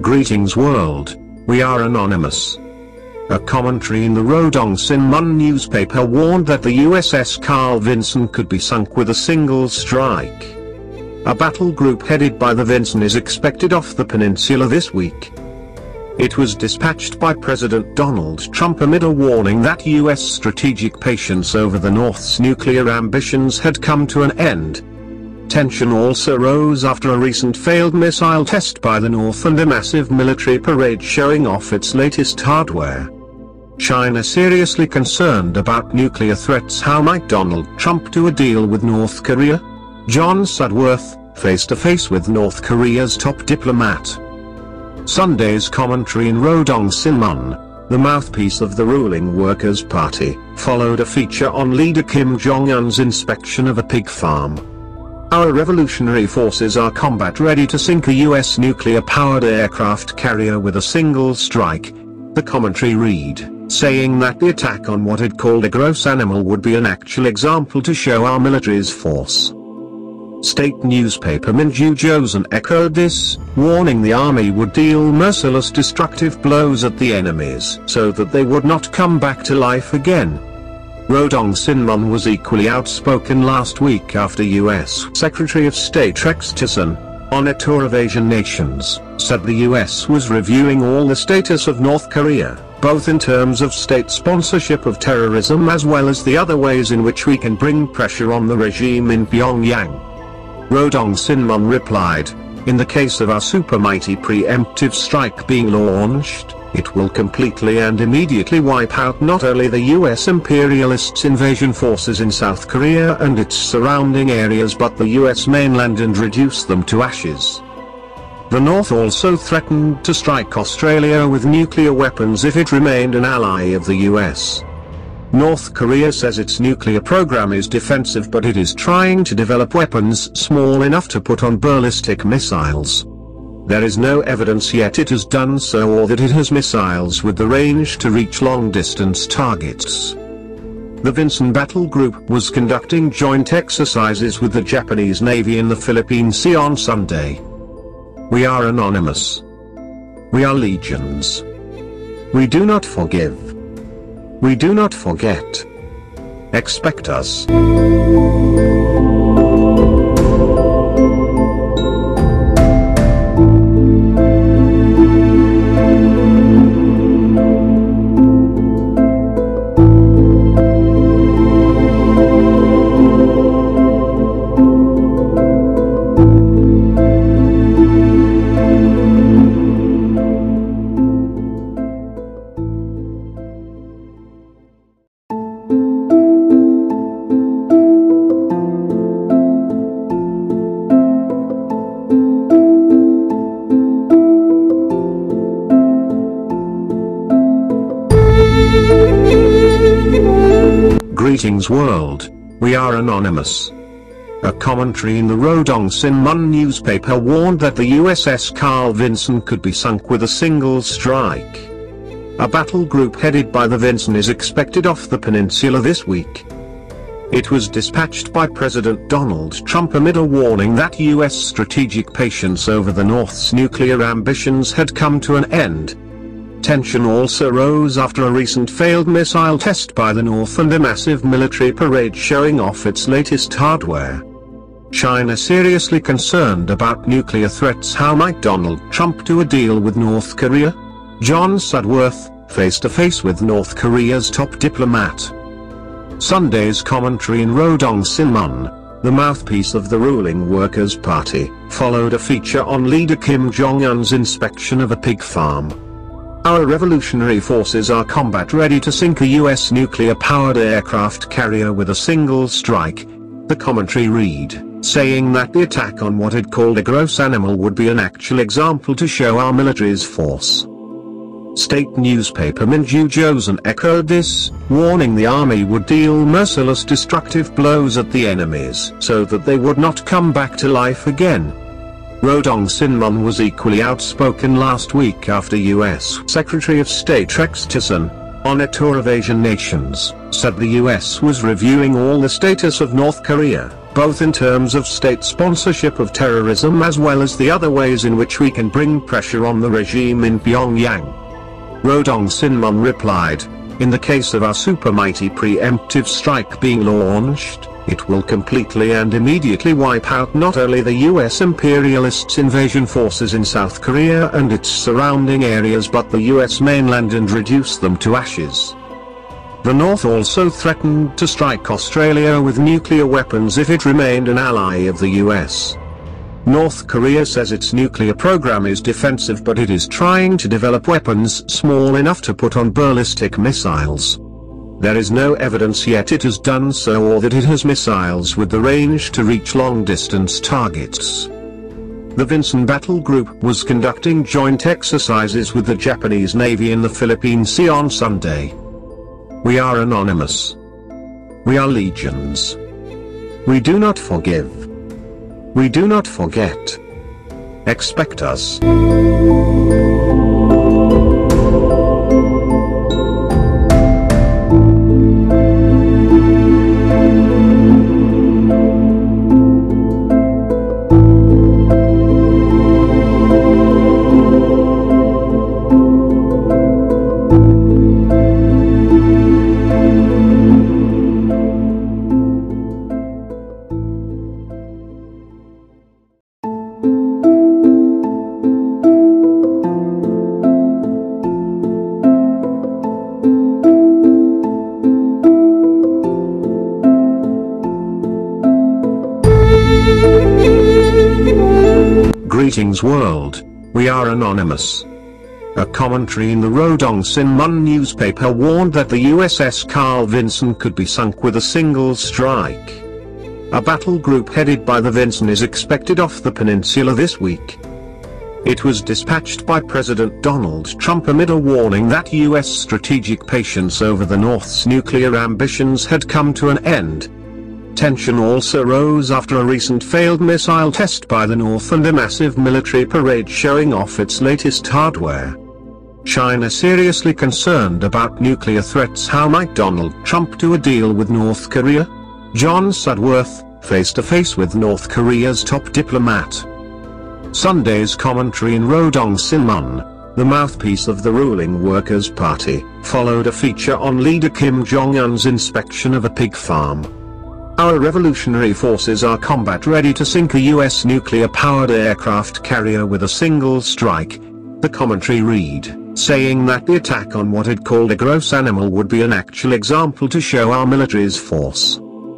Greetings world, we are anonymous. A commentary in the Rodong Sinmun newspaper warned that the USS Carl Vinson could be sunk with a single strike. A battle group headed by the Vinson is expected off the peninsula this week. It was dispatched by President Donald Trump amid a warning that US strategic patience over the North's nuclear ambitions had come to an end. Tension also rose after a recent failed missile test by the North and a massive military parade showing off its latest hardware. China seriously concerned about nuclear threats. How might Donald Trump do a deal with North Korea? John Sudworth, face-to-face with North Korea's top diplomat. Sunday's commentary in Rodong Sinmun, the mouthpiece of the ruling Workers' Party, followed a feature on leader Kim Jong-un's inspection of a pig farm. Our revolutionary forces are combat-ready to sink a US nuclear-powered aircraft carrier with a single strike, the commentary read, saying that the attack on what it called a gross animal would be an actual example to show our military's force. State newspaper Minju Joseon echoed this, warning the army would deal merciless destructive blows at the enemies so that they would not come back to life again. Rodong Sinmun was equally outspoken last week after US Secretary of State Rex Tillerson, on a tour of Asian nations, said the US was reviewing all the status of North Korea, both in terms of state sponsorship of terrorism as well as the other ways in which we can bring pressure on the regime in Pyongyang. Rodong Sinmun replied, in the case of our supermighty preemptive strike being launched, it will completely and immediately wipe out not only the US imperialists' invasion forces in South Korea and its surrounding areas but the US mainland and reduce them to ashes. The North also threatened to strike Australia with nuclear weapons if it remained an ally of the US. North Korea says its nuclear program is defensive, but it is trying to develop weapons small enough to put on ballistic missiles. There is no evidence yet it has done so or that it has missiles with the range to reach long-distance targets. The Vinson Battle Group was conducting joint exercises with the Japanese Navy in the Philippine Sea on Sunday. We are anonymous. We are legions. We do not forgive. We do not forget. Expect us. Greetings world, we are anonymous. A commentary in the Rodong Sinmun newspaper warned that the USS Carl Vinson could be sunk with a single strike. A battle group headed by the Vinson is expected off the peninsula this week. It was dispatched by President Donald Trump amid a warning that US strategic patience over the North's nuclear ambitions had come to an end. Tension also rose after a recent failed missile test by the North and a massive military parade showing off its latest hardware. China seriously concerned about nuclear threats. How might Donald Trump do a deal with North Korea? John Sudworth, face-to-face with North Korea's top diplomat. Sunday's commentary in Rodong Sinmun, the mouthpiece of the ruling Workers' Party, followed a feature on leader Kim Jong-un's inspection of a pig farm. Our revolutionary forces are combat-ready to sink a US nuclear-powered aircraft carrier with a single strike, the commentary read, saying that the attack on what it called a gross animal would be an actual example to show our military's force. State newspaper Minju Joseon echoed this, warning the army would deal merciless destructive blows at the enemies so that they would not come back to life again. Rodong Sinmun was equally outspoken last week after US Secretary of State Rex Tillerson, on a tour of Asian nations, said the US was reviewing all the status of North Korea, both in terms of state sponsorship of terrorism as well as the other ways in which we can bring pressure on the regime in Pyongyang. Rodong Sinmun replied, "In the case of our supermighty preemptive strike being launched, it will completely and immediately wipe out not only the US imperialists' invasion forces in South Korea and its surrounding areas but the US mainland and reduce them to ashes." The North also threatened to strike Australia with nuclear weapons if it remained an ally of the US. North Korea says its nuclear program is defensive, but it is trying to develop weapons small enough to put on ballistic missiles. There is no evidence yet it has done so or that it has missiles with the range to reach long-distance targets. The Vinson Battle Group was conducting joint exercises with the Japanese Navy in the Philippine Sea on Sunday. We are anonymous. We are legions. We do not forgive. We do not forget. Expect us. Greetings world, we are anonymous. A commentary in the Rodong Sinmun newspaper warned that the USS Carl Vinson could be sunk with a single strike. A battle group headed by the Vinson is expected off the peninsula this week. It was dispatched by President Donald Trump amid a warning that US strategic patience over the North's nuclear ambitions had come to an end. Tension also rose after a recent failed missile test by the North and a massive military parade showing off its latest hardware. China seriously concerned about nuclear threats. How might Donald Trump do a deal with North Korea? John Sudworth, face-to-face with North Korea's top diplomat. Sunday's commentary in Rodong Sinmun, the mouthpiece of the ruling Workers' Party, followed a feature on leader Kim Jong-un's inspection of a pig farm. Our revolutionary forces are combat-ready to sink a US nuclear-powered aircraft carrier with a single strike, the commentary read, saying that the attack on what it called a gross animal would be an actual example to show our military's force.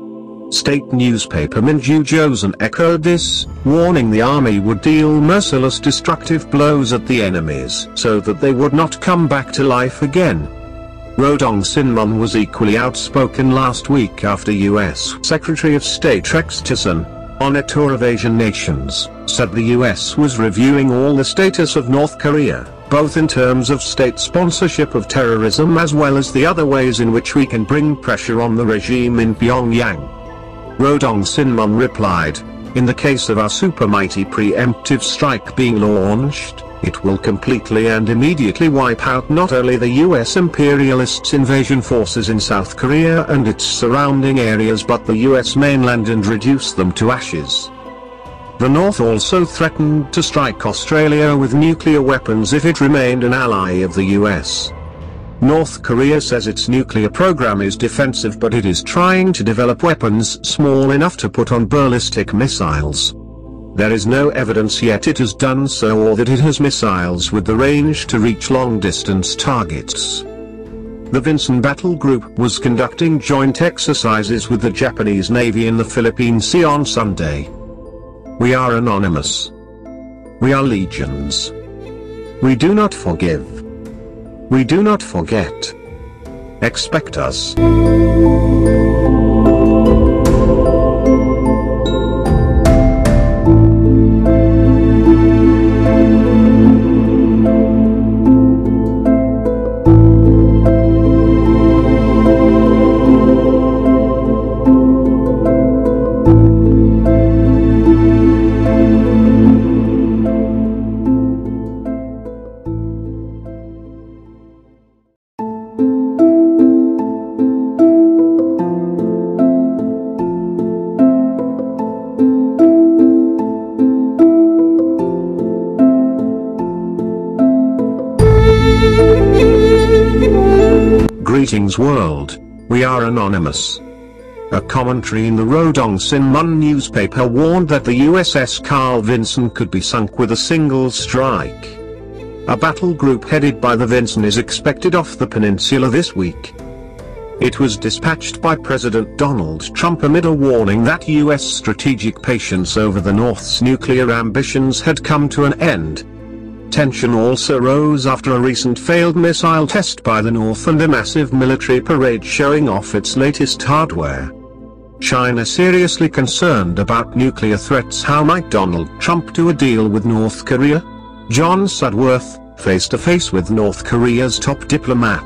State newspaper Minju Joseon echoed this, warning the army would deal merciless destructive blows at the enemies so that they would not come back to life again. Rodong Sinmun was equally outspoken last week after US Secretary of State Rex Tillerson, on a tour of Asian nations, said the US was reviewing all the status of North Korea, both in terms of state sponsorship of terrorism as well as the other ways in which we can bring pressure on the regime in Pyongyang. Rodong Sinmun replied, "In the case of our supermighty preemptive strike being launched, it will completely and immediately wipe out not only the US imperialists' invasion forces in South Korea and its surrounding areas but the US mainland and reduce them to ashes." The North also threatened to strike Australia with nuclear weapons if it remained an ally of the US. North Korea says its nuclear program is defensive, but it is trying to develop weapons small enough to put on ballistic missiles. There is no evidence yet it has done so or that it has missiles with the range to reach long-distance targets. The Vinson Battle Group was conducting joint exercises with the Japanese Navy in the Philippine Sea on Sunday. We are anonymous. We are legions. We do not forgive. We do not forget. Expect us. Greetings world, we are anonymous. A commentary in the Rodong Sinmun newspaper warned that the USS Carl Vinson could be sunk with a single strike. A battle group headed by the Vinson is expected off the peninsula this week. It was dispatched by President Donald Trump amid a warning that US strategic patience over the North's nuclear ambitions had come to an end. Tension also rose after a recent failed missile test by the North and a massive military parade showing off its latest hardware. China seriously concerned about nuclear threats. How might Donald Trump do a deal with North Korea? John Sudworth, face-to-face with North Korea's top diplomat.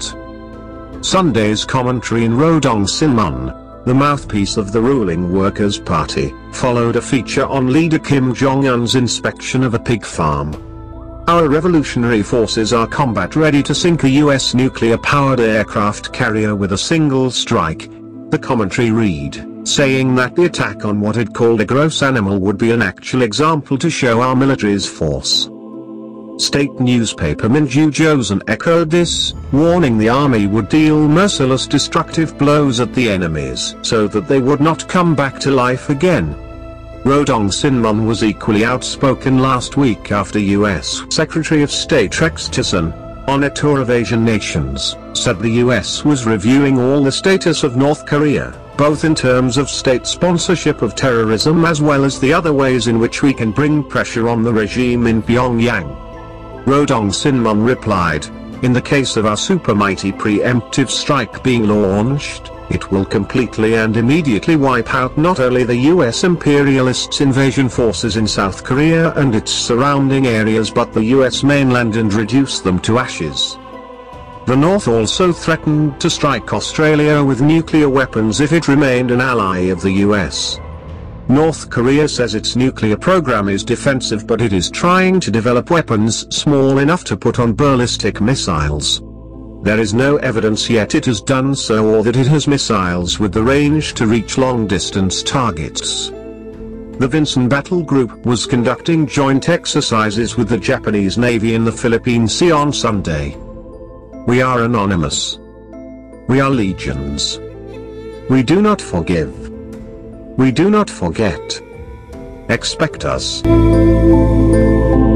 Sunday's commentary in Rodong Sinmun, the mouthpiece of the ruling Workers' Party, followed a feature on leader Kim Jong-un's inspection of a pig farm. Our revolutionary forces are combat-ready to sink a US nuclear-powered aircraft carrier with a single strike, the commentary read, saying that the attack on what it called a gross animal would be an actual example to show our military's force. State newspaper Minju Joseon echoed this, warning the army would deal merciless destructive blows at the enemies so that they would not come back to life again. Rodong Sinmun was equally outspoken last week after US Secretary of State Rex Tillerson, on a tour of Asian nations, said the US was reviewing all the status of North Korea, both in terms of state sponsorship of terrorism as well as the other ways in which we can bring pressure on the regime in Pyongyang. Rodong Sinmun replied, in the case of our supermighty preemptive strike being launched, it will completely and immediately wipe out not only the US imperialists' invasion forces in South Korea and its surrounding areas but the US mainland and reduce them to ashes. The North also threatened to strike Australia with nuclear weapons if it remained an ally of the US. North Korea says its nuclear program is defensive, but it is trying to develop weapons small enough to put on ballistic missiles. There is no evidence yet it has done so or that it has missiles with the range to reach long-distance targets. The Vinson Battle Group was conducting joint exercises with the Japanese Navy in the Philippine Sea on Sunday. We are anonymous. We are legions. We do not forgive. We do not forget. Expect us.